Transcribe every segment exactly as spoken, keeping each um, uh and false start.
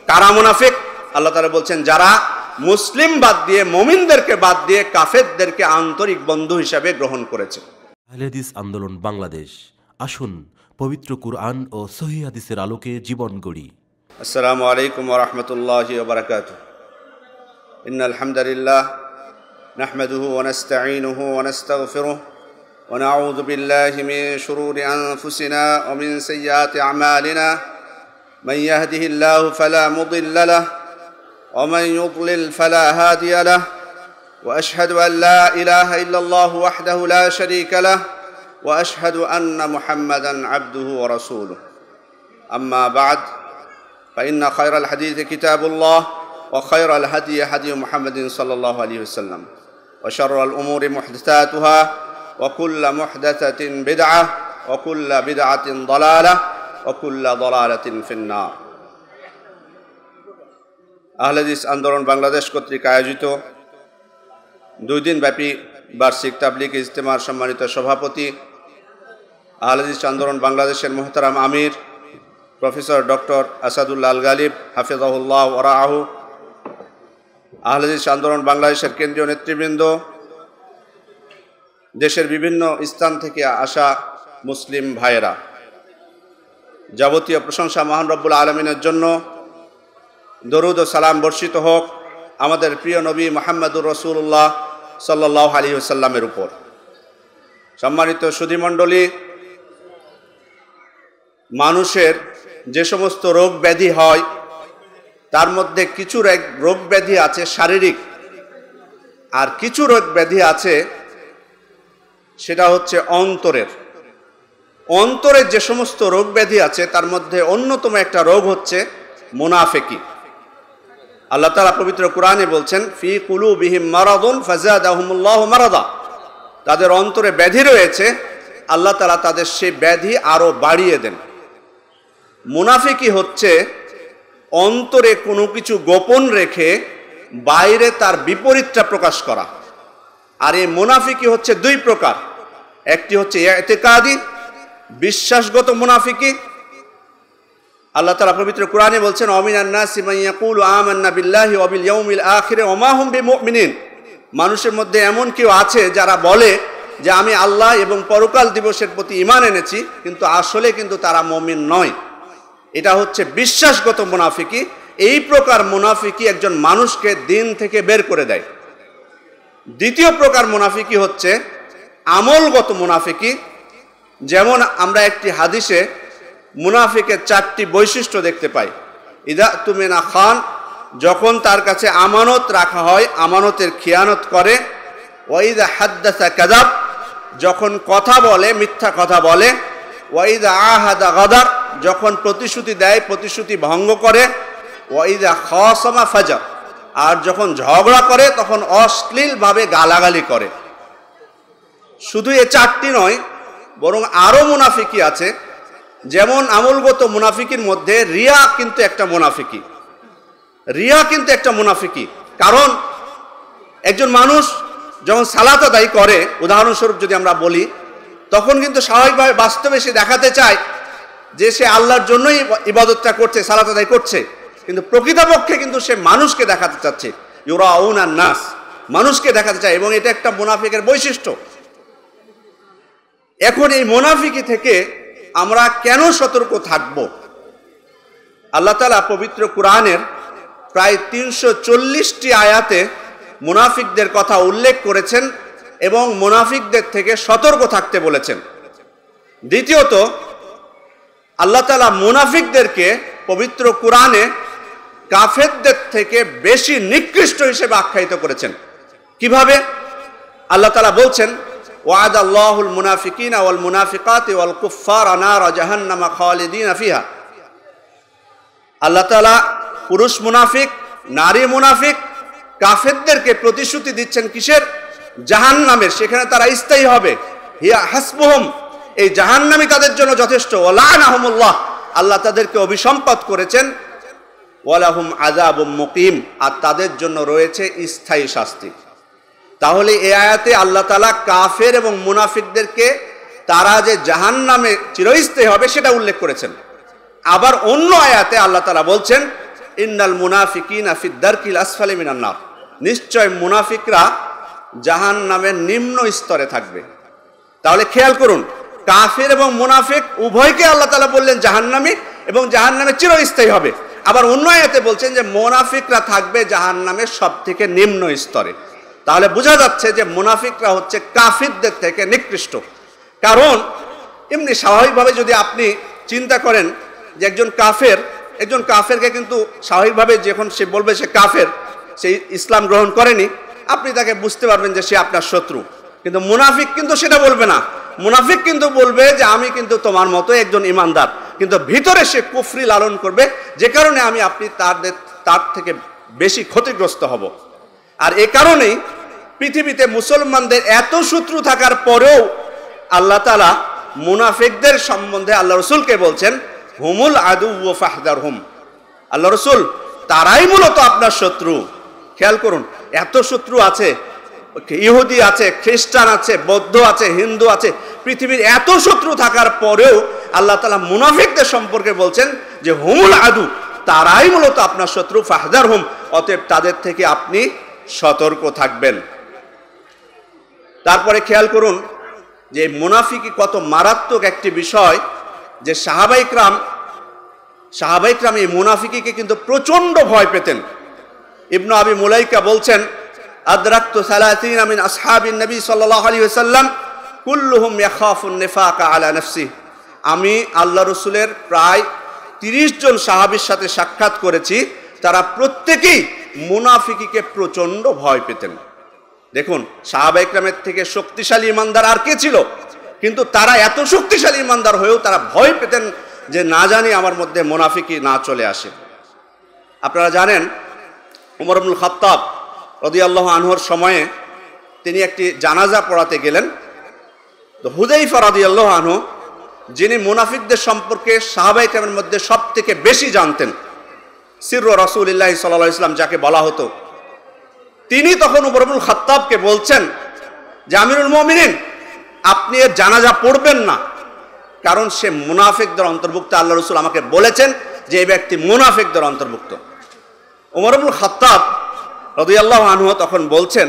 কারা মুনাফিক? আল্লাহ তাআলা বলছেন যারা মুসলিম বাদ দিয়ে, মুমিনদেরকে বাদ দিয়ে কাফেরদেরকে আন্তরিক বন্ধু হিসাবে গ্রহণ করেছে। আহলে হাদিস আন্দোলন বাংলাদেশ, আসুন পবিত্র কুরআন ও সহিহ হাদিসের আলোকে জীবন গড়ি। আসসালামু আলাইকুম ওয়া রাহমাতুল্লাহি ওয়া বারাকাতুহু। ইন্নাল হামদালিল্লাহ নাহমাদুহু ওয়া নাস্তাঈনুহু ওয়া নাস্তাগফিরুহু ওয়া নাউযু বিল্লাহি মিন শুরুরি আনফুসিনা ওয়া মিন সাইয়্যাতি আমালিনা। মান ইয়াহদিহিল্লাহু ফালা মুদিল্লা লাহু ওয়া মান ইউদ্লিল ফালা হাদিয়া লাহু ওয়া আশহাদু আন লা ইলাহা ইল্লাল্লাহু ওয়াহদাহু লা শারীকা লাহু ওয়া আশহাদু আন্না মুহাম্মাদান আবদুহু ওয়া রাসূলুহু। আম্মা বা'দ, فإن خير الحديث كتاب الله وخير الهدي هدي محمد صلى الله عليه وسلم وشر الأمور محدثاتها وكل محدثة بدعة وكل بدعة ضلالة وكل ضلالة في النار। আহলে হাদিস আন্দোলন বাংলাদেশ কর্তৃক আয়োজিত দুই দিন ব্যাপী বার্ষিক তাবলীগ ইজতেমার সম্মানিত সভাপতি, আহলে হাদিস আন্দোলন বাংলাদেশের মুহতারাম আমির প্রফেসর ডক্টর আসাদুল্লাহ আল গালিব হাফিজাহুল্লাহ ওয়া রাআহু, আহলে হাদিস আন্দোলন বাংলাদেশের কেন্দ্রীয় নেতৃবৃন্দ, দেশের বিভিন্ন স্থান থেকে আসা মুসলিম ভাইয়েরা, যাবতীয় প্রশংসা মহান রব্বুল আলামিনের জন্য। দরুদ ও সালাম বর্ষিত হোক আমাদের প্রিয় নবী মুহাম্মদুর রাসূলুল্লাহ সাল্লাল্লাহু আলাইহি ওয়াসাল্লামের উপর। সম্মানিত সুধীমণ্ডলী, মানুষের যে সমস্ত রোগ ব্যাধি হয় তার মধ্যে কিছু রোগ ব্যাধি আছে শারীরিক, আর কিছু রোগ ব্যাধি আছে সেটা হচ্ছে অন্তরের। অন্তরের যে সমস্ত রোগ ব্যাধি আছে তার মধ্যে অন্যতম একটা রোগ হচ্ছে মুনাফিকি। আল্লাহ তাআলা পবিত্র কোরআনে বলছেন, ফি কুলুবিহিম মারাদুন ফাযাদাহুমুল্লাহু মারাদা, তাদের অন্তরে ব্যাধি রয়েছে, আল্লাহ তাআলা তাদের সেই ব্যাধি আরো বাড়িয়ে দেন। মুনাফিকি হচ্ছে অন্তরে কোনো কিছু গোপন রেখে বাইরে তার বিপরীতটা প্রকাশ করা। আর এই মুনাফিকি হচ্ছে দুই প্রকার, একটি হচ্ছে ইতিকাদি, বিশ্বাসগত মুনাফিকি। আল্লাহ তাআলা পবিত্র কোরআনে বলছেন, ওয়ামিনান নাসি মান ইয়াকুলু আমান্না বিল্লাহি ওয়া বিল ইয়াউমিল আখির ওয়া মা হুম বিমুমিনিন, মানুষের মধ্যে এমন কেউ আছে যারা বলে যে আমি আল্লাহ এবং পরকাল দিবসের প্রতি ঈমান এনেছি, কিন্তু আসলে কিন্তু তারা মুমিন নয়। এটা হচ্ছে বিশ্বাসগত মুনাফিকি। এই প্রকার মুনাফিকি একজন মানুষকে দিন থেকে বের করে দেয়। দ্বিতীয় প্রকার মুনাফিকি হচ্ছে আমলগত মুনাফিকি। যেমন আমরা একটি হাদিসে মুনাফিকের চারটি বৈশিষ্ট্য দেখতে পাই। ইদা তুমিনা খান, যখন তার কাছে আমানত রাখা হয় আমানতের খিয়ানত করে। ওয়াইদা হাদ্দাসা কাযাব, যখন কথা বলে মিথ্যা কথা বলে। ওয়াইদা আহাদা গাদার, যখন প্রতিশ্রুতি দেয় প্রতিশ্রুতি ভঙ্গ করে। ওয়াইদা খাসামা ফাজার, আর যখন ঝগড়া করে তখন অশ্লীলভাবে গালাগালি করে। শুধু এ চারটি নয়, বরং আরও মুনাফিকি আছে। যেমন আমলগত মুনাফিকির মধ্যে রিয়া কিন্তু একটা মুনাফিকি। রিয়া কিন্তু একটা মুনাফিকি, কারণ একজন মানুষ যখন সালাত আদায় করে, উদাহরণস্বরূপ যদি আমরা বলি, তখন কিন্তু স্বাভাবিকভাবে বাস্তবে সে দেখাতে চায় যে সে আল্লাহর জন্যই ইবাদতটা করছে, সালাত আদায় করছে, কিন্তু প্রকৃতপক্ষে কিন্তু সে মানুষকে দেখাতে চাচ্ছে। ইউরাউনান নাস, মানুষকে দেখাতে চায়, এবং এটা একটা মুনাফিকের বৈশিষ্ট্য। এখন এই মুনাফিকি থেকে আমরা কেন সতর্ক থাকব? আল্লাহ তাআলা পবিত্র কোরআনের প্রায় তিনশো চল্লিশটি আয়াতে মুনাফিকদের কথা উল্লেখ করেছেন এবং মুনাফিকদের থেকে সতর্ক থাকতে বলেছেন। দ্বিতীয়ত, আল্লাহ তাআলা মুনাফিকদেরকে পবিত্র কোরআনে কাফেরদের থেকে বেশি নিকৃষ্ট হিসেবে আখ্যায়িত করেছেন। কিভাবে? আল্লাহ তাআলা বলছেন, ওয়াদাল্লাহুল মুনাফিকিনা ওয়াল মুনাফিকাতি ওয়াল কুফফারা নারা জাহান্নামা খালিদিনা ফিহা। আল্লাহ তাআলা পুরুষ মুনাফিক, নারী মুনাফিক, কাফেরদেরকে প্রতিশ্রুতি দিচ্ছেন কিসের? জাহান্নামের। সেখানে তারা স্থায়ী হবে। হিয়া হাসবুহুম, এই জাহান্নামই তাদের জন্য যথেষ্ট। ওয়ালানাহুমুল্লাহ, আল্লাহ তাদেরকে অভিসম্পাত করেছেন। ওয়ালাহুম আযাবুম মুকিম, আর তাদের জন্য রয়েছে স্থায়ী শাস্তি। তাহলে এই আয়াতে আল্লাহ তাআলা কাফের এবং মুনাফিকদেরকে তারা যে জাহান্নামে চিরস্থায়ী হবে সেটা উল্লেখ করেছেন। আবার অন্য আয়াতে আল্লাহ তাআলা বলছেন, ইন্নাল মুনাফিকিনা ফিদ দারকিল আসফালি মিনান নার, নিশ্চয় মুনাফিকরা জাহান্নামের নিম্ন স্তরে থাকবে। তাহলে খেয়াল করুন, কাফির এবং মুনাফিক উভয়কে আল্লাহ তাআলা বললেন জাহান্নামী এবং জাহান্নামে চিরস্থায়ী হবে। আবার অন্য আয়াতে বলছেন যে মুনাফিকরা থাকবে জাহান্নামের সব থেকে নিম্ন স্তরে। তাহলে বোঝা যাচ্ছে যে মুনাফিকরা হচ্ছে কাফিরদের থেকে নিকৃষ্ট। কারণ এমনি স্বাভাবিকভাবে যদি আপনি চিন্তা করেন যে একজন কাফের, একজন কাফেরকে কিন্তু স্বাভাবিকভাবে যখন সে বলবে সে কাফের, সে ইসলাম গ্রহণ করেনি, আপনি তাকে বুঝতে পারবেন যে সে আপনার শত্রু। কিন্তু মুনাফিক কিন্তু সেটা বলবে না। মুনাফিক কিন্তু বলবে যে আমি কিন্তু তোমার মতো একজন ইমানদার, কিন্তু ভিতরে সে কুফরি লালন করবে, যে কারণে আমি আপনি তার তার থেকে বেশি ক্ষতিগ্রস্ত হব। আর এ কারণেই পৃথিবীতে মুসলমানদের এত শত্রু থাকার পরেও আল্লাহ তাআলা মুনাফিকদের সম্বন্ধে আল্লাহ রসুলকে বলছেন হুমুল আদু ওয়া ফাহদারহুম। আল্লাহ রসুল তারাই মূলত আপনার শত্রু। খেয়াল করুন, এত শত্রু আছে, ইহুদি আছে, খ্রিস্টান আছে, বৌদ্ধ আছে, হিন্দু আছে, পৃথিবীর এত শত্রু থাকার পরেও আল্লাহ তাআলা মুনাফিকদের সম্পর্কে বলছেন যে হুমুল আদু, তারাই মূলত আপনার শত্রু, ফাহদারহুম, অতএব তাদের থেকে আপনি সতর্ক থাকবেন। তারপরে খেয়াল করুন যে মুনাফিকি কত মারাত্মক একটি বিষয়, যে সাহাবায়ে কেরাম সাহাবায়ে কেরাম এই মুনাফিকিকে কিন্তু প্রচন্ড ভয় পেতেন। ইবনু আবি মুলাইকা বলছেন, আদরাকতু সালাসিনা মিন আসহাবিন নবী সাল্লাল্লাহু আলাইহি ওয়াসাল্লাম কুল্লুহুম ইয়াখাফুন নিফাকা আলা নাফসিহি। আমি আল্লাহ রসুলের প্রায় তিরিশ জন সাহাবীর সাথে সাক্ষাৎ করেছি, তারা প্রত্যেকেই মুনাফিকিকে প্রচন্ড ভয় পেতেন। দেখুন, সাহাবায়ে কেরামের থেকে শক্তিশালী ইমানদার আর কে ছিল? কিন্তু তারা এত শক্তিশালী ইমানদার হয়েও তারা ভয় পেতেন যে না জানি আমার মধ্যে মুনাফিকি না চলে আসে। আপনারা জানেন, ওমর ইবনুল খাত্তাব রাদিয়াল্লাহু আনহুর সময়ে তিনি একটি জানাজা পড়াতে গেলেন। তো হুযায়ফা রাদিয়াল্লাহু আনহু, যিনি মুনাফিকদের সম্পর্কে সাহাবায়ে কেরামের মধ্যে সব থেকে বেশি জানতেন, সিররু রাসূলিল্লাহ সাল্লাল্লাহু আলাইহি ওয়াসাল্লাম যাকে বলা হতো, তিনি তখন ওমর ইবনুল খাত্তাবকে বলছেন যে আমিরুল মুমিনিন, আপনি এর জানাজা পড়বেন না, কারণ সে মুনাফিকদের অন্তর্ভুক্ত। আল্লাহ রাসূল আমাকে বলেছেন যে এই ব্যক্তি মুনাফিকদের অন্তর্ভুক্ত। ওমর ইবনুল খাত্তাব রাদিয়াল্লাহু আনহু তখন বলছেন,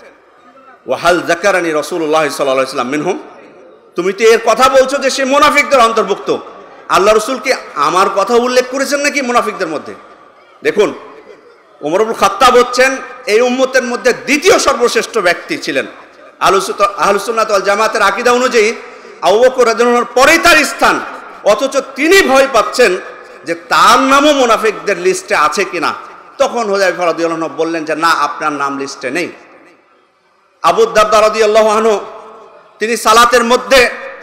ওয়াহাল যাকারানি রাসূলুল্লাহ সাল্লাল্লাহু আলাইহি ওয়াসাল্লাম মিনহুম, তুমি তো এর কথা বলছো যে সে মুনাফিকদের অন্তর্ভুক্ত, আল্লাহ রাসূল কি আমার কথা উল্লেখ করেছেন নাকি মুনাফিকদের মধ্যে? দেখুন, ওমর ইবনুল খাত্তাব হচ্ছেন এই উম্মতের মধ্যে দ্বিতীয় সর্বশ্রেষ্ঠ ব্যক্তি ছিলেন। আহলুস সুন্নাত ওয়াল জামাতের আকীদা অনুযায়ী আবু বকর রাদিয়াল্লাহু আনহুর পরেই তার স্থান, অথচ তিনি ভয় পাচ্ছেন যে তার নামও মুনাফিকদের লিস্টে আছে কিনা। তখন হুযায়ফা রাদিয়াল্লাহু আনহু বললেন যে না, আপনার নাম লিস্টে নেই। আবু দারদা রাদিয়াল্লাহু আনহু তিনি সালাতের মধ্যে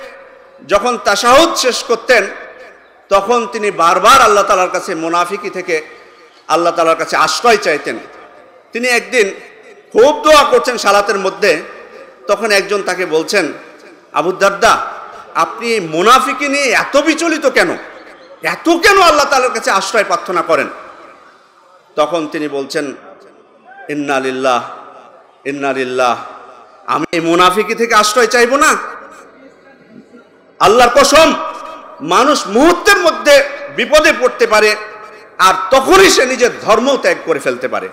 যখন তাশাহুদ শেষ করতেন, তখন তিনি বারবার আল্লাহ তাআলার কাছে মুনাফিকি থেকে আল্লাহ তাআলার কাছে আশ্রয় চাইতেন। তিনি একদিন খুব দোয়া করছেন সালাতের মধ্যে, তখন একজন তাকে বলছেন, আবু দারদা, আপনি মুনাফিকি নিয়ে এত বিচলিত কেন, এত কেন আল্লাহ তাআলার কাছে আশ্রয় প্রার্থনা করেন? তখন তিনি বলছেন, ইন্না লিল্লাহ ইন্না লিল্লাহ, আমি এই মুনাফিকি থেকে আশ্রয় চাইব না? আল্লাহর কসম, মানুষ মুহূর্তের মধ্যে বিপদে পড়তে পারে আর তখনই সে নিজের ধর্ম ত্যাগ করে ফেলতে পারে।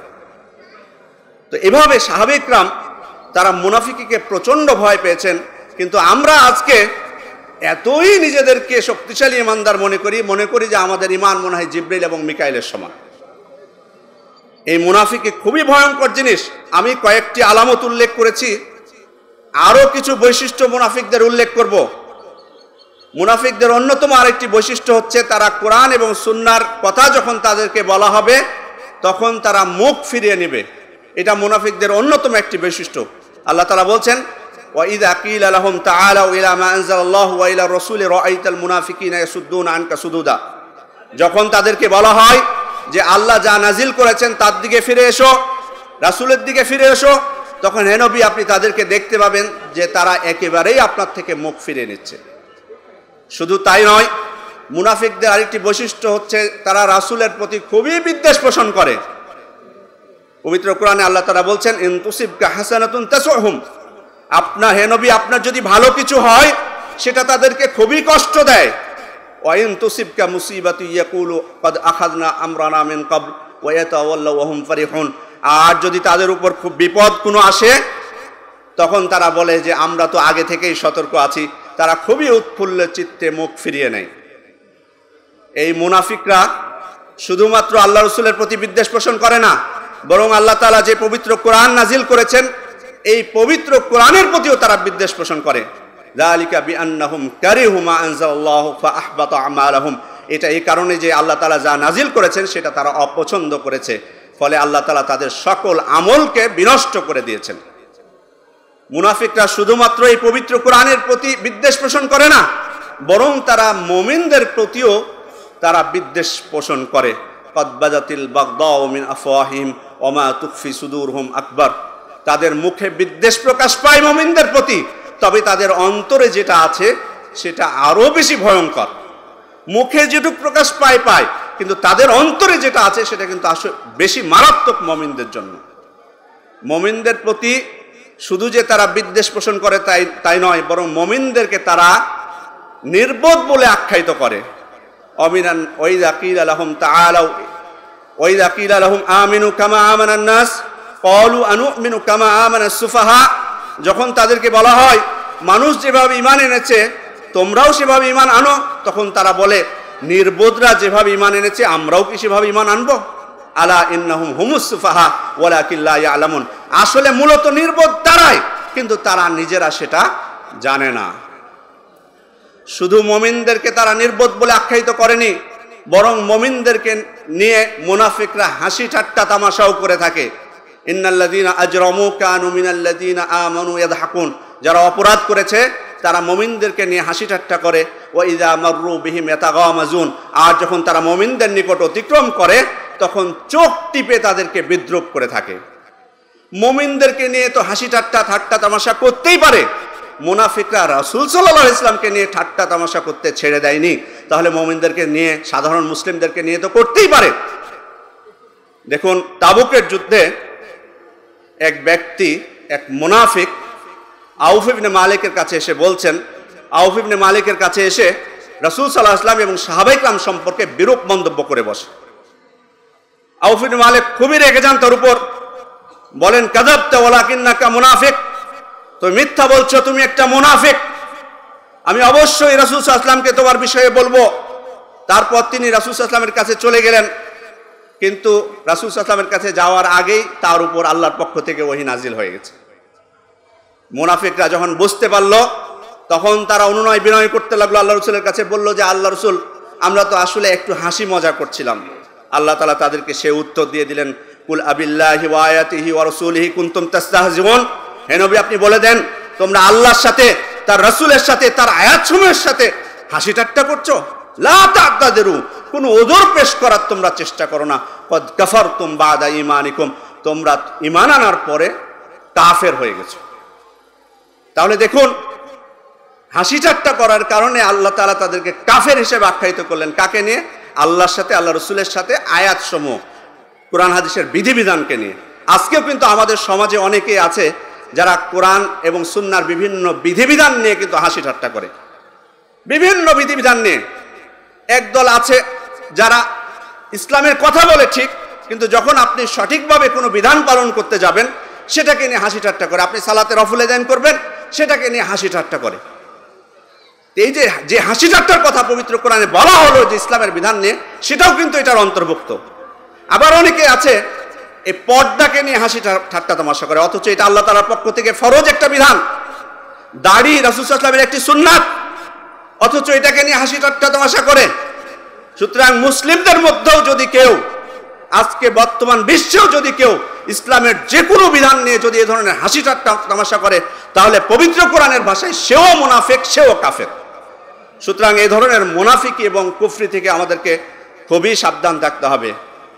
তো এভাবে সাহাবায়ে কেরাম তারা মুনাফিকিকে প্রচন্ড ভয় পেয়েছেন। কিন্তু আমরা আজকে এতই নিজেদেরকে শক্তিশালী ইমানদার মনে করি, মনে করি যে আমাদের ইমান মনে হয় জিবরাইল এবং মিকাইলের সমান। এই মুনাফিকি খুবই ভয়ঙ্কর জিনিস। আমি কয়েকটি আলামত উল্লেখ করেছি, আরো কিছু বৈশিষ্ট্য মুনাফিকদের উল্লেখ করব। মুনাফিকদের অন্যতম আরেকটি বৈশিষ্ট্য হচ্ছে তারা কোরআন এবং সুন্নাহর কথা যখন তাদেরকে বলা হবে তখন তারা মুখ ফিরিয়ে নেবে। এটা মুনাফিকদের অন্যতম একটি বৈশিষ্ট্য। আল্লাহ তাআলা বলছেন, ওয়া ইযা কিলা লাহুম তাআলাউ ইলা মা আনজালাল্লাহু ওয়া ইলা রাসূলি রাআইতাল মুনাফিকিনা ইয়াসুদ্দুনা আনকা সুদুদা। যখন তাদেরকে বলা হয় যে আল্লাহ যা নাজিল করেছেন তার দিকে ফিরে এসো, রাসূলের দিকে ফিরে এসো, তখন হে নবী আপনি তাদেরকে দেখতে পাবেন যে তারা একেবারেই আপনার থেকে মুখ ফিরিয়ে নিচ্ছে। শুধু তাই নয়, মুনাফিকদের আরেকটি বৈশিষ্ট্য হচ্ছে তারা রাসূলের প্রতি খুবই বিদ্বেষ পোষণ করে। পবিত্র কোরআনে আল্লাহ তাআলা বলছেন, ইন তুসিবকা হাসানাতুন তাসুহুম, আপনার হে নবী আপনার যদি ভালো কিছু হয় সেটা তাদেরকে খুবই কষ্ট দেয়। ওয়া ইন তুসিবকা মুসিবাতু ইয়াকুলু ক্বাদ আখাযনা আমরানা মিন ক্বাবল ওয়া ইয়াতাওয়াল্লাউ ওয়া হুম ফারিহুন। আর যদি তাদের উপর খুব বিপদ কোনো আসে তখন তারা বলে যে আমরা তো আগে থেকেই সতর্ক আছি। তারা খুবই উৎফুল্ল চিত্তে মুখ ফিরিয়ে নেয়। এই মুনাফিকরা শুধুমাত্র আল্লাহ রসুলের প্রতি বিদ্বেষ পোষণ করে না, বরং আল্লাহ তাআলা যে পবিত্র কোরআন নাজিল করেছেন এই পবিত্র কোরআনের প্রতিও তারা বিদ্বেষ পোষণ করে। যালিকা বিআন্নাহুম কারিহু মা আনজালাল্লাহু ফাআহবাতা আমালাহুম। এটা এই কারণে যে আল্লাহ তাআলা যা নাজিল করেছেন সেটা তারা অপছন্দ করেছে, ফলে আল্লাহ তাআলা তাদের সকল আমলকে বিনষ্ট করে দিয়েছেন। মুনাফিকরা শুধুমাত্র এই পবিত্র কোরআনের প্রতি বিদ্বেষ পোষণ করে না, বরং তারা মুমিনদের প্রতিও তারা বিদ্বেষ পোষণ করে। কদ বাজাতিল বাগদাউ মিন আফওয়াহিহিম ওয়া মা তুখফি সুদুরহুম আকবার। তাদের মুখে বিদ্বেষ প্রকাশ পায় মুমিনদের প্রতি, তবে তাদের অন্তরে যেটা আছে সেটা আরো বেশি ভয়ঙ্কর। মুখে যেটুক প্রকাশ পায় পায়, কিন্তু তাদের অন্তরে যেটা আছে সেটা কিন্তু আসলে বেশি মারাত্মক মুমিনদের জন্য। মুমিনদের প্রতি শুধু যে তারা বিদ্বেষ পোষণ করে তাই তাই নয়, বরং মুমিনদেরকে তারা নির্বোধ বলে আখ্যায়িত করে। অমিনান ওয়াইদা কিলা লাহুম তাআলাউ ওয়াইদা কিলা লাহুম আমিনু কামা আমানান নাস ক্বালু আনুমিনু কামা আমানাস সুফাহা। যখন তাদেরকে বলা হয় মানুষ যেভাবে ঈমান এনেছে তোমরাও সেভাবে ঈমান আনো, তখন তারা বলে নির্বোধরা যেভাবে ঈমান এনেছে আমরাও কি সেভাবে ঈমান আনবো? আলা ইন্নাহুম হুমুস সুফাহা ওয়ালাকিন লা ইয়ালামুন। আসলে মূলত নির্বোধ তারাই, কিন্তু তারা নিজেরা সেটা জানে না। শুধু মুমিনদেরকে তারা নির্বোধ বলে আখ্যায়িত করেনি, বরং মুমিনদেরকে নিয়ে মুনাফিকরা হাসি ঠাট্টা তামাশাও করে থাকে। ইন্নাল্লাযীনা আজরামু কানু মিনাল্লাযীনা আমানু ইয়াদহাকুন। যারা অপরাধ করেছে তারা মুমিনদেরকে নিয়ে হাসি ঠাট্টা করে। ওয়া ইযা মাররু বিহিম ইয়াতাগামাজুন। আর যখন তারা মুমিনদের নিকট অতিক্রম করে তখন চোখ টিপে তাদেরকে বিদ্রূপ করে থাকে। মুমিনদেরকে নিয়ে তো হাসি ঠাট্টা ঠাট্টা তামাশা করতেই পারে, মুনাফিকরা রাসূল সাল্লাল্লাহু আলাইহি ওয়াসাল্লামকে নিয়ে ঠাট্টা তামাশা করতে ছেড়ে দেয়নি, তাহলে মুমিনদেরকে নিয়ে সাধারণ মুসলিমদেরকে নিয়ে তো করতেই পারে। দেখুন, তাবুকের যুদ্ধে এক ব্যক্তি, এক মুনাফিক আউফ ইবনে মালিকের কাছে এসে বলছেন, আউফ ইবনে মালিকের কাছে এসে রাসূল সাল্লাল্লাহু আলাইহি ওয়াসাল্লাম এবং সাহাবায়ে কেরাম সম্পর্কে বিরূপ মন্তব্য করে বসে। আউফ ইবনে মালিক খুবই রেগে যান তার উপর, বলেন কাযাবতা ওয়ালাকিন্নাকা মুনাফিক। তুমি মিথ্যা বলছো, তুমি একটা মুনাফিক। আমি অবশ্যই রাসূল সাল্লাল্লাহু আলাইহি ওয়াসাল্লামকে তোমার বিষয়ে বলবো। তারপর তিনি রাসূল সাল্লাল্লাহু আলাইহি ওয়াসাল্লামের কাছে চলে গেলেন, কিন্তু রাসূল সাল্লাল্লাহু আলাইহি ওয়াসাল্লামের কাছে যাওয়ার আগেই তার উপর আল্লাহর পক্ষ থেকে ওহী নাজিল হয়ে গেছে। মুনাফিকরা যখন বুঝতে পারল তখন তারা অনুনয় বিনয় করতে লাগলো আল্লাহ রাসূলের কাছে, বলল যে আল্লাহ রাসূল আমরা তো আসলে একটু হাসি মজা করছিলাম। আল্লাহ তাআলা তাদেরকে সে উত্তর দিয়ে দিলেন, কুল আবিল্লাহি ওয়া আয়াতিহি ওয়া রাসূলিহি কুনতুম তাস্তাহজিউন। হে নবী, আপনি বলে দেন তোমরা আল্লাহর সাথে, তার রাসূলের সাথে, তার আয়াতসমূহের সাথে হাসি ঠাট্টা করছো। লা তা'তাদিরু, কোনো ওযর পেশ করার তোমরা চেষ্টা করো না। কদ কাফারতুম বাদা ঈমানিকুম, তোমরা ঈমান আনার পরে কাফের হয়ে গেছো। তাহলে দেখুন, হাসি ঠাট্টা করার কারণে আল্লাহ তাআলা তাদেরকে কাফের হিসেবে আখ্যায়িত করলেন। কাকে নিয়ে? আল্লাহর সাথে, আল্লাহ রাসূলের সাথে, আয়াতসমূহ, কোরআন হাদিসের বিধিবিধানকে নিয়ে। আজকেও কিন্তু আমাদের সমাজে অনেকেই আছে যারা কোরআন এবং সুন্নাহর বিভিন্ন বিধিবিধান নিয়ে কিন্তু হাসি ঠাট্টা করে। বিভিন্ন বিধিবিধান নিয়ে একদল আছে যারা ইসলামের কথা বলে ঠিক, কিন্তু যখন আপনি সঠিকভাবে কোনো বিধান পালন করতে যাবেন সেটাকে নিয়ে হাসি ঠাট্টা করে। আপনি সালাতে রফুল আদান করবেন, সেটাকে নিয়ে হাসি ঠাট্টা করে। এই যে যে হাসি ঠাট্টার কথা পবিত্র কোরআনে বলা হলো যে ইসলামের বিধান নিয়ে, সেটাও কিন্তু এটার অন্তর্ভুক্ত। আবার অনেকে আছে এই পর্দাকে নিয়ে হাসি ঠাট্টা তামাশা করে, অথচ এটা আল্লাহ তাআলার পক্ষ থেকে ফরজ একটা বিধান। দাড়ি রাসূল সাল্লাল্লাহু আলাইহি ওয়াসাল্লামের একটি সুন্নাত, অথচ এটাকে নিয়ে হাসি ঠাট্টা তামাশা করে। সুতরাং মুসলিমদের মধ্যেও যদি কেউ, আজকে বর্তমান বিশ্বেও যদি কেউ ইসলামের যে কোনো বিধান নিয়ে যদি এ ধরনের হাসি ঠাট্টা তামাশা করে, তাহলে পবিত্র কোরআনের ভাষায় সেও মুনাফিক, সেও কাফের। সুতরাং এই ধরনের মুনাফিকি এবং কুফরি থেকে আমাদেরকে খুবই সাবধান থাকতে হবে।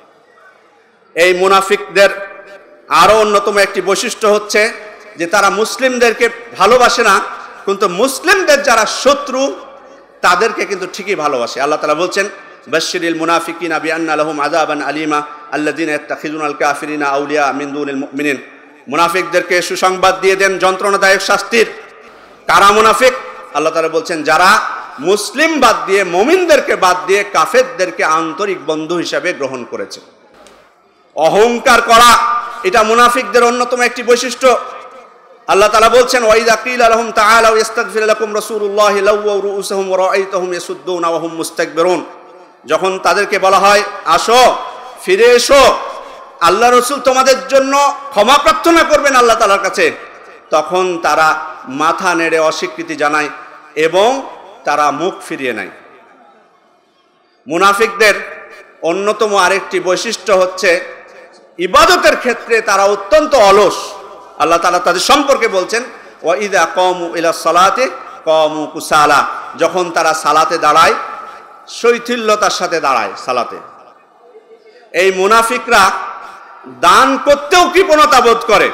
এই মুনাফিকদের আরো অন্যতম একটি বৈশিষ্ট্য হচ্ছে যে তারা মুসলিমদেরকে ভালোবাসে না, কিন্তু মুসলিমদের যারা শত্রু তাদেরকে কিন্তু ঠিকই ভালোবাসে। আল্লাহ তাআলা বলছেন, বাশশিরিল মুনাফিকিনা বিআন্না লাহুম আযাবান আলিমা আল্লাযীনা ইয়াত্তাখিযুনাল কাফিরিনা আউলিয়া মিন দুনিল মুমিনিন। মুনাফিকদেরকে সুসংবাদ দিয়ে দেন যন্ত্রণাদায়ক শাস্তির। কারা মুনাফিক? আল্লাহ তাআলা বলছেন, যারা মুসলিম বাদ দিয়ে, মুমিনদেরকে বাদ দিয়ে কাফেরদেরকে আন্তরিক বন্ধু হিসাবে গ্রহণ করেছে। অহংকার করা, এটা মুনাফিকদের অন্যতম একটি বৈশিষ্ট্য। আল্লাহ তাআলা বলছেন, ওয়াইদা কিলা লাহুম তাআলাউ ইস্তাগফির লাকুম রাসূলুল্লাহি লাওয়া রুউসুহুম ওয়া রাআইতাহুম ইয়াসুদ্দুনা ওয়া হুম মুস্তাকবিরুন। যখন তাদেরকে বলা হয় আসো, ফিরে এসো, আল্লাহ রসুল তোমাদের জন্য ক্ষমা প্রার্থনা করবেন আল্লাহ তাআলার কাছে, তখন তারা মাথা নেড়ে অস্বীকৃতি জানায় এবং তারা মুখ ফিরিয়ে নেয়। মুনাফিকদের অন্যতম আরেকটি বৈশিষ্ট্য হচ্ছে ইবাদতের ক্ষেত্রে তারা অত্যন্ত অলস। আল্লাহ তাআলা তাদের সম্পর্কে বলছেন, ওয়া ইযা কামু ইলা সালাতি কামু কুসালা, যখন তারা সালাতে দাঁড়ায় শৈথিল্যতার সাথে দাঁড়ায় সালাতে। এই মুনাফিকরা দান করতেও কৃপণতা বোধ করে।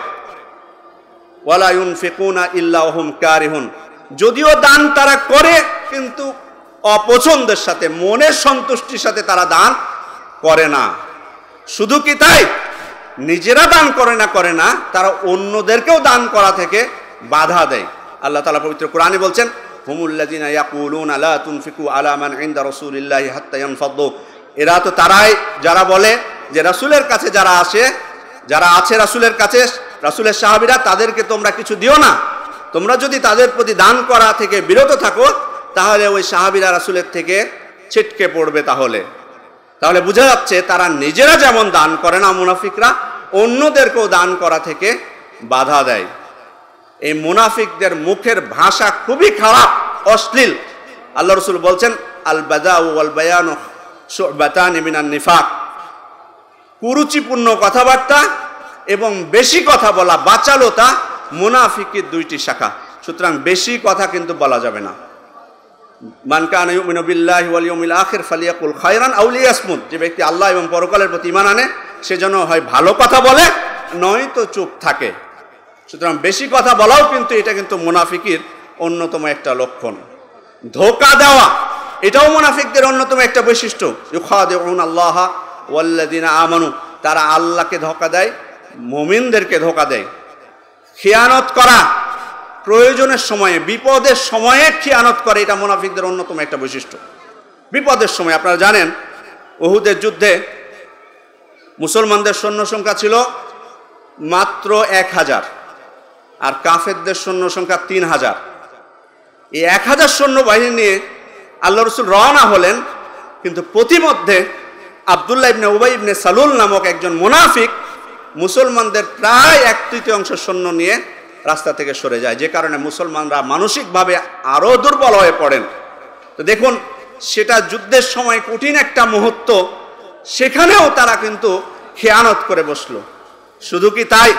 ওয়ালা ইউনফিকুনা ইল্লা ওয়া হুম কারিহুন, যদিও দান তারা করে কিন্তু অপছন্দের সাথে, মনের সন্তুষ্টির সাথে তারা দান করে না। শুধু কি তাই, নিজেরা দান করে না করে না তারা অন্যদেরকেও দান করা থেকে বাধা দেয়। আল্লাহ তাআলা পবিত্র কোরআনে বলছেন, হুমুল্লাযিনা ইয়াকুলুনা লা তুনফিকু আলা মান ইনদা রাসূলিল্লাহি হাত্তা ইয়ানফাদু, এরা তো তারাই যারা বলে যে রাসূলের কাছে যারা আসে, যারা আছে রাসূলের কাছে, রাসূলের সাহাবীরা, তাদেরকে তোমরা কিছু দিও না। তোমরা যদি তাদের প্রতি দান করা থেকে বিরত থাকো তাহলে ওই সাহাবীরা রাসূলের থেকে ছিটকে পড়বে। তাহলে তাহলে বোঝা যাচ্ছে তারা নিজেরা যেমন দান করে না, মুনাফিকরা অন্যদেরকেও দান করা থেকে বাধা দেয়। এই মুনাফিকদের মুখের ভাষা খুবই খারাপ, অশ্লীল। আল্লাহ রাসূল বলছেন, আল বাযাউ ওয়াল বায়ানু শু'বাতান মিনান নিফাক, কুরুচিপূর্ণ কথাবার্তা এবং বেশি কথা বলা, বাচালতা মুনাফিকের দুইটি শাখা। সুতরাং বেশি কথা কিন্তু বলা যাবে না। মান কানা ইউমিনু বিল্লাহি ওয়াল ইয়াউমিল আখির ফালিয়াকুল খায়রান আও লিয়াসমুত, যে ব্যক্তি আল্লাহ এবং পরকালের প্রতি ঈমান আনে সে যেন হয় ভালো কথা বলে, নয়তো চুপ থাকে। সুতরাং বেশি কথা বলাও কিন্তু এটা কিন্তু মুনাফিকের অন্যতম একটা লক্ষণ। ধোঁকা দেওয়া, এটাও মুনাফিকদের অন্যতম একটা বৈশিষ্ট্য। ইউখাদিউনা আল্লাহ ওয়াল্লাযিনা আমানু, তারা আল্লাহকে ধোঁকা দেয়, মুমিনদেরকে ধোঁকা দেয়। খিয়ানত করা, প্রয়োজনের সময়ে, বিপদের সময়ে খিয়ানত করে, এটা মুনাফিকদের অন্যতম একটা বৈশিষ্ট্য। বিপদের সময় আপনারা জানেন, উহুদের যুদ্ধে মুসলমানদের সৈন্য সংখ্যা ছিল মাত্র এক হাজার, আর কাফেরদের সৈন্য সংখ্যা তিন হাজার। এই এক হাজার সৈন্যবাহিনী নিয়ে আল্লাহ রসুল রওনা হলেন, কিন্তু প্রতিমধ্যে আব্দুল্লাহ ইবনে উবাই ইবনে সালুল নামক একজন মুনাফিক মুসলমানদের প্রায় এক তৃতীয়াংশ সৈন্য নিয়ে রাস্তা থেকে সরে যায়, যে কারণে মুসলমানরা মানসিকভাবে আরও দুর্বল হয়ে পড়েন। তো দেখুন, সেটা যুদ্ধের সময় কঠিন একটা মুহূর্ত, সেখানেও তারা কিন্তু খেয়ানত করে বসলো। শুধু কি তাই,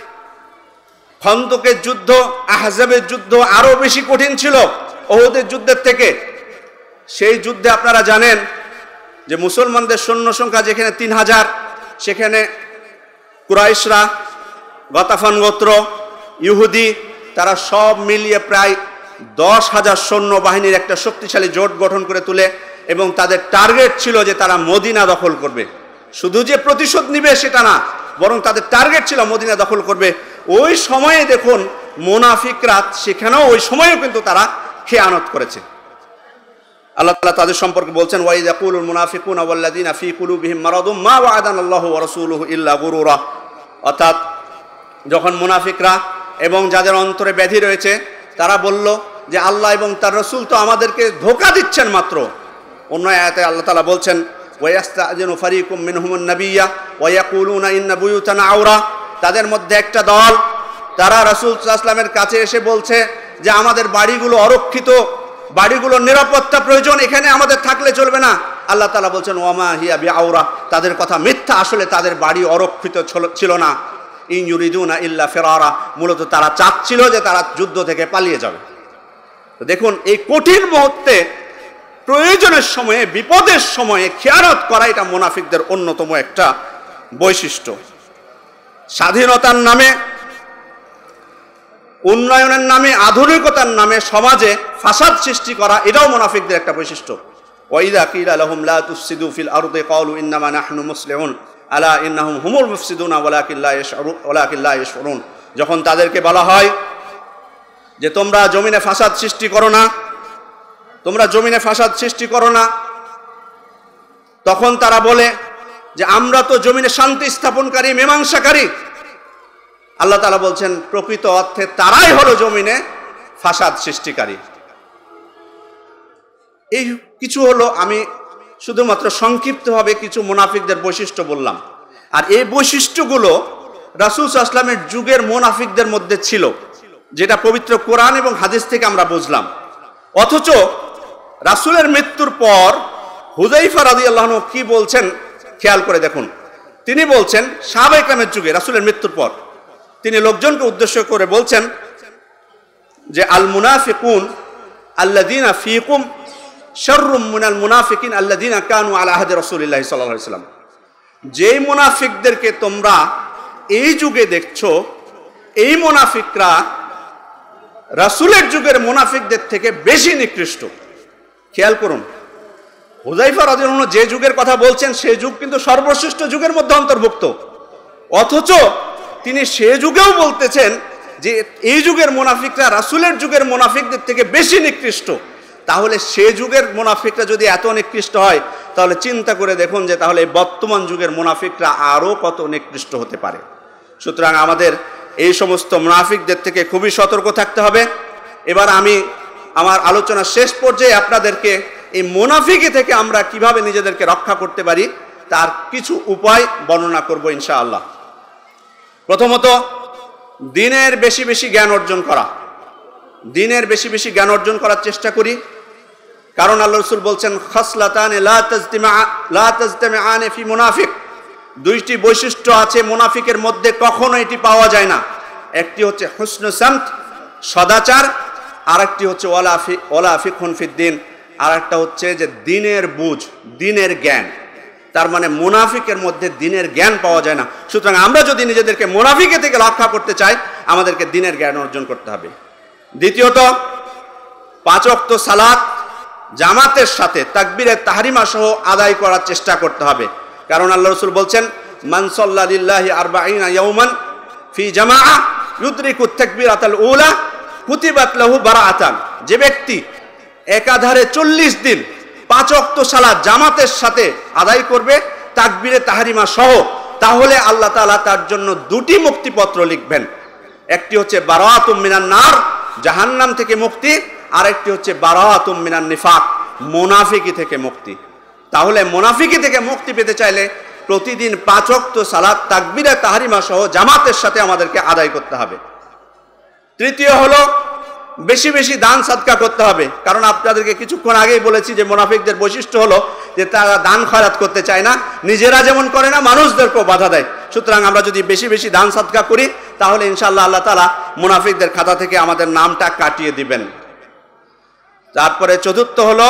খন্দকের যুদ্ধ, আহজাবের যুদ্ধ আরো বেশি কঠিন ছিল উহুদের যুদ্ধের থেকে। সেই যুদ্ধে আপনারা জানেন যে মুসলমানদের সৈন্য সংখ্যা যেখানে তিন হাজার, সেখানে কুরাইশরা, গতাফান গোত্র, ইহুদি, তারা সব মিলিয়ে প্রায় দশ হাজার সৈন্য বাহিনীর একটা শক্তিশালী জোট গঠন করে তুলে, এবং তাদের টার্গেট ছিল যে তারা মদিনা দখল করবে। শুধু যে প্রতিশোধ নিবে সেটা না, বরং তাদের টার্গেট ছিল মদিনা দখল করবে। ওই সময়ে দেখুন মুনাফিকরা সেখানেও ওই সময়েও কিন্তু তারা খেয়ানত করেছে। আল্লাহ তাআলা তাদের সম্পর্কে বলছেন, ওয়া ইযা ইয়াকুলুল মুনাফিকুনা ওয়াল্লাযিনা ফী কুলুবিহিম মারাদুম মা ওয়া'আদানাল্লাহু ওয়া রাসূলুহু ইল্লা গুরুরা, অর্থাৎ যখন মুনাফিকরা এবং যাদের অন্তরে ব্যাধি রয়েছে তারা বলল যে আল্লাহ এবং তার রাসূল তো আমাদেরকে ধোঁকা দিচ্ছেন মাত্র। অন্য আয়াতে আল্লাহ তাআলা বলছেন, ওয়া ইয়াস্তা'যিনু ফারীকুম মিনহুমুন নাবিয়্যা ওয়া ইয়াকুলুনা ইন্না বুয়ুতানা আওরা, তাদের মধ্যে একটা দল তারা রাসূল সাল্লাল্লাহু আলাইহি ওয়াসাল্লামের কাছে এসে বলছে যে আমাদের বাড়িগুলো অরক্ষিত, বাড়িগুলোর নিরাপত্তা প্রয়োজন, এখানে আমাদের থাকলে চলবে না। আল্লাহ তাআলা বলছেন, ওয়ামা হিয়া বিআওরা, তাদের কথা মিথ্যা, আসলে তাদের বাড়ি অরক্ষিত ছিল না। ইন ইউরিদুনা ইল্লা ফিরারা, মূলত তারা চাচ্ছিল যে তারা যুদ্ধ থেকে পালিয়ে যাবে। তো দেখুন, এই কঠিন মুহূর্তে, প্রয়োজনের সময়ে, বিপদের সময়ে খেয়ানত করা, এটা মুনাফিকদের অন্যতম একটা বৈশিষ্ট্য। স্বাধীনতার নামে, উন্নয়নের নামে, আধুনিকতার নামে সমাজে ফাসাদ সৃষ্টি করা, এটাও মুনাফিকদের একটা বৈশিষ্ট্য। ওয়াইদা কিলা লাহুম লা তুফসিদু ফিল আরদি ক্বালু ইন্নামা নাহনু মুসলিহুন আলা ইন্নাহুম হুমুল মুফসিদুনা ওয়ালাকিন লা ইয়াশউরুন ওয়ালাকিন লা ইয়াশউরুন, যখন তাদেরকে বলা হয় যে তোমরা জমিনে ফাসাদ সৃষ্টি করো না, তোমরা জমিনে ফাসাদ সৃষ্টি করো না, তখন তারা বলে যে আমরা তো জমিনে শান্তি স্থাপনকারী, মীমাংসাকারী। আল্লাহ তাআলা বলছেন প্রকৃত অর্থে তারাই হলো জমিনে ফাসাদ সৃষ্টিকারী। এই কিছু হলো, আমি শুধুমাত্র সংক্ষিপ্তভাবে কিছু মুনাফিকদের বৈশিষ্ট্য বললাম। আর এই বৈশিষ্ট্যগুলো রাসূল সাল্লাল্লাহু আলাইহি ওয়াসাল্লামের যুগের মুনাফিকদের মধ্যে ছিল, যেটা পবিত্র কোরআন এবং হাদিস থেকে আমরা বুঝলাম। অথচ রাসূলের মৃত্যুর পর হুযায়ফা রাদিয়াল্লাহু আনহু কি বলছেন খেয়াল করে দেখুন। তিনি বলছেন সাহাবায়ে কেরামের যুগে রাসূলের মৃত্যুর পর তিনি লোকজনকে উদ্দেশ্য করে বলছেন যে আল মুনাফিকুন আল্লাযীনা ফীকুম শাররুম মিনাল মুনাফিকিন আল্লাযীনা কানু আলা আহদি রাসূলিল্লাহি সাল্লাল্লাহু আলাইহি ওয়াসাল্লাম। যেই মুনাফিকদেরকে তোমরা এই যুগে দেখছো, এই মুনাফিকরা রাসূলের যুগের মুনাফিকদের থেকে বেশি নিকৃষ্ট। খেয়াল করুন, হুযায়ফা রাদিয়াল্লাহু আনহু যে যুগের কথা বলছেন সেই যুগ কিন্তু সর্বশ্রেষ্ঠ যুগের মধ্যে অন্তর্ভুক্ত। অথচ তিনি সে যুগেও বলতেছেন যে এই যুগের মুনাফিকরা রাসূলের যুগের মুনাফিকদের থেকে বেশি নিকৃষ্ট। তাহলে সে যুগের মুনাফিকরা যদি এত নিকৃষ্ট হয়, তাহলে চিন্তা করে দেখুন যে তাহলে বর্তমান যুগের মুনাফিকরা আরও কত নিকৃষ্ট হতে পারে। সুতরাং আমাদের এই সমস্ত মুনাফিকদের থেকে খুবই সতর্ক থাকতে হবে। এবার আমি আমার আলোচনার শেষ পর্যায়ে আপনাদেরকে এই মুনাফিকি থেকে আমরা কিভাবে নিজেদেরকে রক্ষা করতে পারি তার কিছু উপায় বর্ণনা করব ইনশাআল্লাহ। প্রথমত, দিনের বেশি বেশি জ্ঞান অর্জন করা। দিনের বেশি বেশি জ্ঞান অর্জন করার চেষ্টা করি, কারণ আল্লাহ রাসূল বলছেন খাসলাতান লা তাজতামিআ লা তাজতামিআন ফি মুনাফিক। দুইটি বৈশিষ্ট্য আছে মুনাফিকের মধ্যে, কখনো এটি পাওয়া যায় না। একটি হচ্ছে হুসনু সামত, সদাচার, আর একটি হচ্ছে ওয়ালা ফি ওয়ালা ফিকুন ফিদ্দিন, আর একটা হচ্ছে যে দিনের বুঝ, দিনের জ্ঞান। তার মানে মুনাফিকের মধ্যে দিনের জ্ঞান পাওয়া যায় না। সুতরাং আমরা যদি নিজেদেরকে মুনাফিকে থেকে রক্ষা করতে চাই, আমাদেরকে দিনের জ্ঞান অর্জন করতে হবে। দ্বিতীয়ত, পাঁচ ওয়াক্ত সালাত জামাতের সাথে তাকবীরে তাহরিমা সহ আদায় করার চেষ্টা করতে হবে, কারণ আল্লাহ রাসূল বলছেন মান সাল্লা লিল্লাহি আরবাঈনা ইয়াওমান ফি জামাআ ইউদরিকু তাকবীরাতাল উলা কুতিবাত লাহু বারাআতান। যে ব্যক্তি একাধারে চল্লিশ দিন পাঁচ ওয়াক্ত সালাত জামাতের সাথে আদায় করবে তাকবীরে তাহরিমা সহ, তাহলে আল্লাহ তাআলা তার জন্য দুটি মুক্তিপত্র লিখবেন। একটি হচ্ছে বারাআতুম মিনান নার, জাহান্নাম থেকে মুক্তি, আর একটি হচ্ছে বারাআতুম মিনান নিফাক, মুনাফিকি থেকে মুক্তি। তাহলে মুনাফিকি থেকে মুক্তি পেতে চাইলে প্রতিদিন পাঁচ ওয়াক্ত সালাত তাকবীরে তাহরিমা সহ জামাতের সাথে আমাদেরকে আদায় করতে হবে। তৃতীয় হলো বেশি বেশি দান সাদকা করতে হবে, কারণ আপনাদেরকে কিছুক্ষণ আগেই বলেছি যে মুনাফিকদের বৈশিষ্ট্য হলো যে তারা দান খয়রাত করতে চায় না, নিজেরা যেমন করে না মানুষদেরকেও বাধা দেয়। সুতরাং আমরা যদি বেশি বেশি দান সাদকা করি, তাহলে ইনশাআল্লাহ আল্লাহ তাআলা মুনাফিকদের খাতা থেকে আমাদের নামটা কাটিয়ে দিবেন। তারপরে চতুর্থ হলো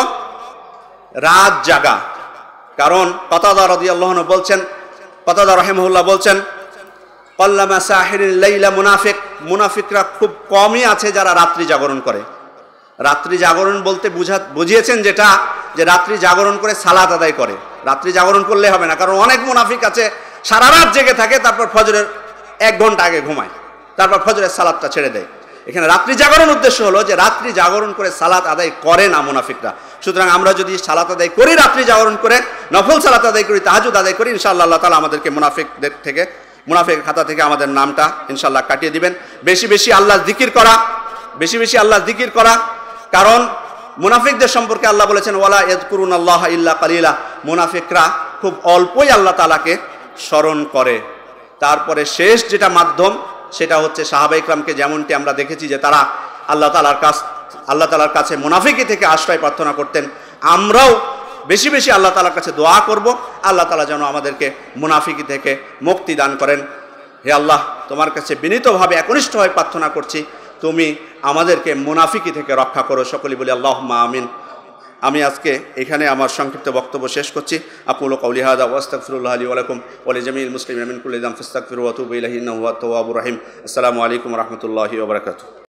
রাত জাগা, কারণ কতাদা রাদিয়াল্লাহু আনহু বলছেন, কতাদা রাহিমাহুল্লাহ বলছেন কল্লামা সাহিরিল লাইলা মুনাফিক, মুনাফিকরা খুব কমই আছে যারা রাত্রি জাগরণ করে। রাত্রি জাগরণ বলতে বুঝা বুঝিয়েছেন যেটা, যে রাত্রি জাগরণ করে সালাত আদায় করে। রাত্রি জাগরণ করলে হবে না, কারণ অনেক মুনাফিক আছে সারা রাত জেগে থাকে, তারপর ফজরের এক ঘন্টা আগে ঘুমায়, তারপর ফজরের সালাতটা ছেড়ে দেয়। এখানে রাত্রি জাগরণ উদ্দেশ্য হলো যে রাত্রি জাগরণ করে সালাত আদায় করে না মুনাফিকরা। সুতরাং আমরা যদি সালাত আদায় করি, রাত্রি জাগরণ করে নফল সালাত আদায় করি, তাহাজ্জুদ আদায় করি, ইনশাআল্লাহ আল্লাহ তাআলা আমাদেরকে মুনাফিকদের থেকে, মুনাফিকের খাতা থেকে আমাদের নামটা ইনশাআল্লাহ কাটিয়ে দিবেন। বেশি বেশি আল্লাহ জিকির করা, বেশি বেশি আল্লাহ জিকির করা, কারণ মুনাফিকদের সম্পর্কে আল্লাহ বলেছেন ওয়ালা ইয়াযকুরুনাল্লাহা ইল্লা কালিলা, মুনাফিকরা খুব অল্পই আল্লাহ তাআলাকে স্মরণ করে। তারপরে শেষ যেটা মাধ্যম, সেটা হচ্ছে সাহাবায়ে কেরামকে যেমনটি আমরা দেখেছি যে তারা আল্লাহ তাআলার কাছ আল্লাহ তাআলার কাছে মুনাফিকি থেকে আশ্রয় প্রার্থনা করতেন। আমরাও বেশি বেশি আল্লাহ তাআলার কাছে দোয়া করব, আল্লাহ তাআলা যেন আমাদেরকে মুনাফিকি থেকে মুক্তি দান করেন। হে আল্লাহ, তোমার কাছে বিনীতভাবে একনিষ্ঠভাবে প্রার্থনা করছি, তুমি আমাদেরকে মুনাফিকি থেকে রক্ষা করো। সকলে বলি আল্লাহুম্মা আমিন। আমি আজকে এখানে আমার সংক্ষিপ্ত বক্তব্য শেষ করছি। আকুলু কাউলি হাযা ওয়া আস্তাগফিরুল্লাহ লি ওয়া লাকুম ওয়া লিজামিল মুসলিমিনা মিন কুল্লি যামবিন ফাস্তাগফিরুহু ওয়া তুবু ইলাইহি ইন্নাহু হুয়াত তাওয়াবুর রহিম। আসসালামু আলাইকুম ওয়া রাহমাতুল্লাহি ওয়া বারাকাতুহু।